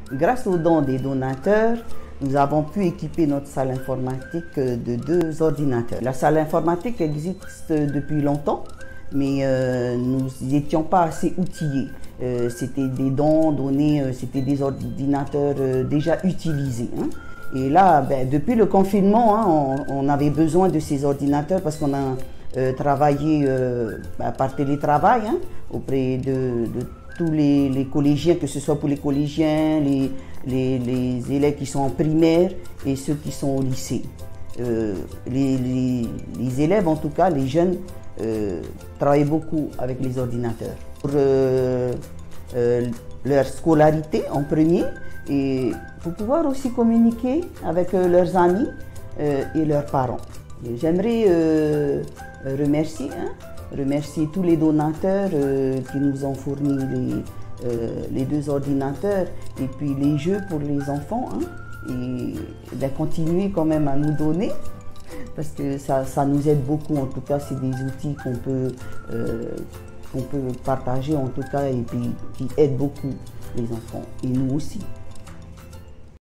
Grâce aux dons des donateurs, nous avons pu équiper notre salle informatique de 2 ordinateurs. La salle informatique existe depuis longtemps, mais nous n'étions pas assez outillés. C'était des dons donnés, c'était des ordinateurs déjà utilisés. Et là, depuis le confinement, on avait besoin de ces ordinateurs parce qu'on a travaillé par télétravail auprès de tous les collégiens, que ce soit pour les collégiens, les élèves qui sont en primaire et ceux qui sont au lycée. Les élèves, en tout cas, les jeunes, travaillent beaucoup avec les ordinateurs. Pour leur scolarité en premier et pour pouvoir aussi communiquer avec leurs amis et leurs parents. J'aimerais remercier tous les donateurs qui nous ont fourni les 2 ordinateurs et puis les jeux pour les enfants et continuer quand même à nous donner parce que ça nous aide beaucoup. En tout cas, c'est des outils qu'on peut partager en tout cas et puis qui aident beaucoup les enfants et nous aussi.